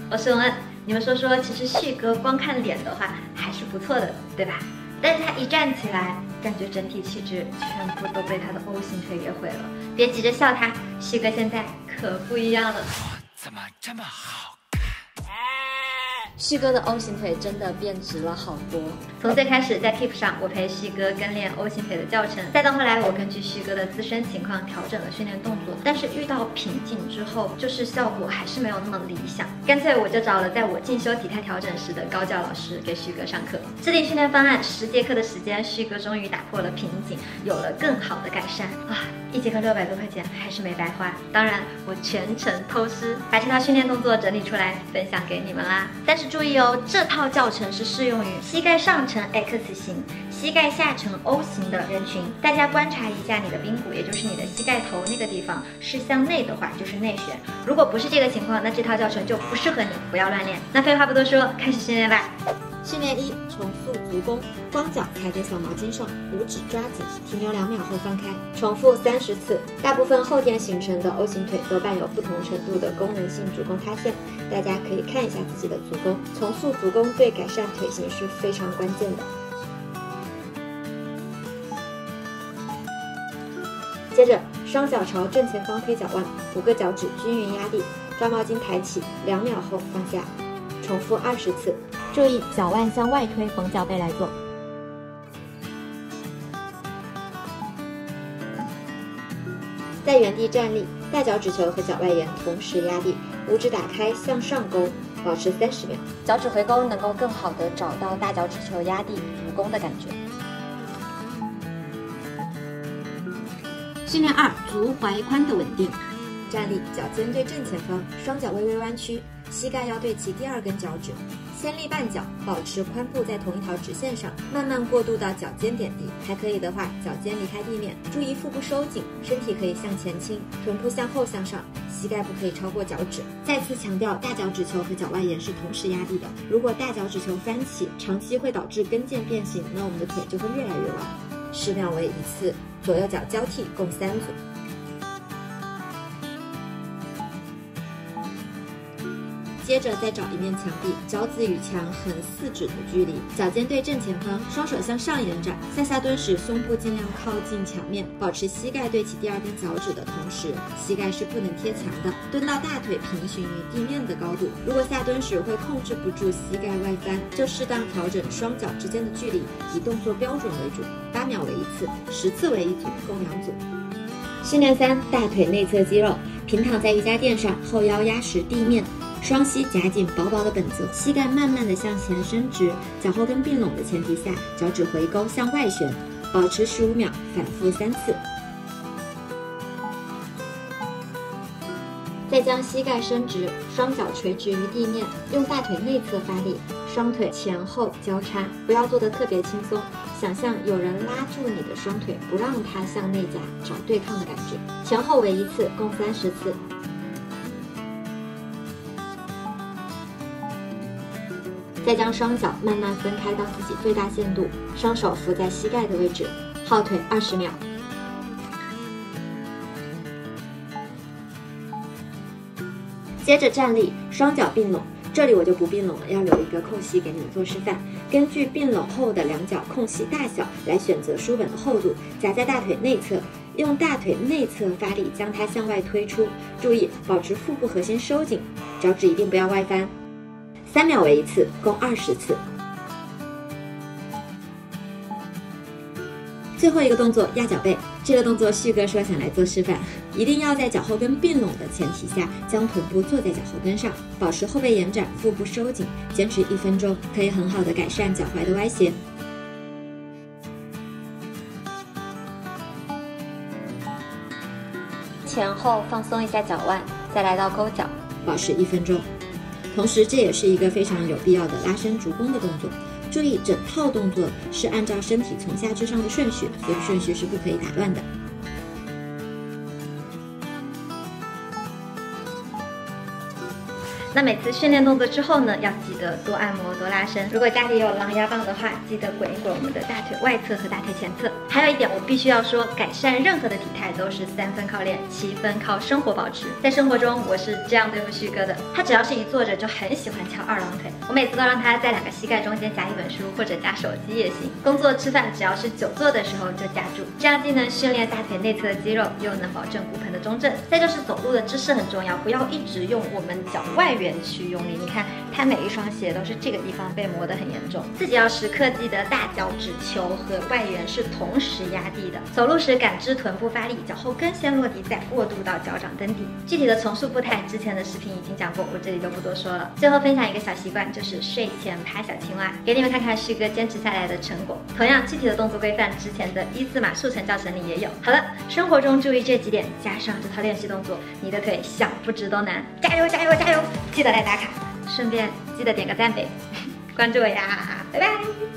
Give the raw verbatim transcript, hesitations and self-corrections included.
我是文恩。你们说说，其实旭哥光看脸的话还是不错的，对吧？但是他一站起来，感觉整体气质全部都被他的 O 型腿给毁了。别急着笑他，旭哥现在可不一样了。 我怎么这么好？ 旭哥的 O 型腿真的变直了好多。 从最开始在 Keep 上，我陪旭哥跟练 O 型腿的教程，再到后来我根据旭哥的自身情况调整了训练动作，但是遇到瓶颈之后，就是效果还是没有那么理想。干脆我就找了在我进修体态调整时的高教老师给旭哥上课，制定训练方案，十节课的时间，旭哥终于打破了瓶颈，有了更好的改善啊！一节课六百多块钱还是没白花。当然，我全程偷师，把这套训练动作整理出来分享给你们啦。但是注意哦，这套教程是适用于膝盖上呈 X 型、膝盖下呈 O 型的人群。大家观察一下你的髌骨，也就是你的膝盖头那个地方是向内的话，就是内旋。如果不是这个情况，那这套教程就不适合你，不要乱练。那废话不多说，开始训练吧。 训练一：重复足弓，双脚踩在小毛巾上，五指抓紧，停留两秒后放开，重复三十次。大部分后天形成的 O 型腿都伴有不同程度的功能性足弓塌陷，大家可以看一下自己的足弓。重塑足弓对改善腿型是非常关键的。接着，双脚朝正前方推脚腕，五个脚趾均匀压地，抓毛巾抬起，两秒后放下，重复二十次。注意脚腕向外推，逢脚背来做。在原地站立，大脚趾球和脚外沿同时压地，五指打开向上勾，保持三十秒。脚趾回勾能够更好的找到大脚趾球压地足弓的感觉。训练二：足踝髋的稳定。站立，脚尖对正前方，双脚微微弯曲，膝盖要对齐第二根脚趾。先立半脚，保持髋部在同一条直线上，慢慢过渡到脚尖点地。还可以的话，脚尖离开地面，注意腹部收紧，身体可以向前倾，臀部向后向上，膝盖不可以超过脚趾。再次强调，大脚趾球和脚外沿是同时压地的。如果大脚趾球翻起，长期会导致跟腱变形，那我们的腿就会越来越弯。十秒为一次，左右脚交替，共三组。接着再找一面墙壁，脚趾与墙横四指的距离，脚尖对正前方，双手向上延展。向下蹲时，胸部尽量靠近墙面，保持膝盖对齐第二根脚趾的同时，膝盖是不能贴墙的。蹲到大腿平行于地面的高度。如果下蹲时会控制不住膝盖外翻，就适当调整双脚之间的距离，以动作标准为主。八秒为一次，十次为一组，共两组。训练三：大腿内侧肌肉。平躺在瑜伽垫上，后腰压实地面。双膝夹紧薄薄的本子，膝盖慢慢的向前伸直，脚后跟并拢的前提下，脚趾回勾向外旋，保持十五秒，反复三次。再将膝盖伸直，双脚垂直于地面，用大腿内侧发力，双腿前后交叉，不要做得特别轻松，想象有人拉住你的双腿，不让它向内夹，找对抗的感觉。前后为一次，共三十次。再将双脚慢慢分开到自己最大限度，双手扶在膝盖的位置，后腿二十秒。接着站立，双脚并拢，这里我就不并拢了，要留一个空隙给你们做示范。根据并拢后的两脚空隙大小来选择书本的厚度，夹在大腿内侧，用大腿内侧发力将它向外推出，注意保持腹部核心收紧，脚趾一定不要外翻。三秒为一次，共二十次。最后一个动作压脚背，这个动作旭哥说想来做示范，一定要在脚后跟并拢的前提下，将臀部坐在脚后跟上，保持后背延展，腹部收紧，坚持一分钟，可以很好的改善脚踝的歪斜。前后放松一下脚腕，再来到勾脚，保持一分钟。同时，这也是一个非常有必要的拉伸足弓的动作。注意，整套动作是按照身体从下至上的顺序，所以顺序是不可以打乱的。 那每次训练动作之后呢，要记得多按摩多拉伸。如果家里有狼牙棒的话，记得滚一滚我们的大腿外侧和大腿前侧。还有一点我必须要说，改善任何的体态都是三分靠练，七分靠生活保持。在生活中我是这样对付旭哥的，他只要是一坐着就很喜欢翘二郎腿，我每次都让他在两个膝盖中间夹一本书或者夹手机也行。工作吃饭只要是久坐的时候就夹住，这样既能训练大腿内侧的肌肉，又能保证骨盆的中正。再就是走路的姿势很重要，不要一直用我们脚外缘去用力。你看他每一双鞋都是这个地方被磨得很严重，自己要时刻记得大脚趾球和外缘是同时压地的。走路时感知臀部发力，脚后跟先落地，再过渡到脚掌登地。具体的重塑步态之前的视频已经讲过，我这里就不多说了。最后分享一个小习惯，就是睡前趴小青蛙，给你们看看旭哥坚持下来的成果。同样具体的动作规范之前的一字马速成教程里也有。好了，生活中注意这几点，加上这套练习动作，你的腿想不直都难。加油加油加油！记得来打卡，顺便记得点个赞呗，关注我呀，拜拜。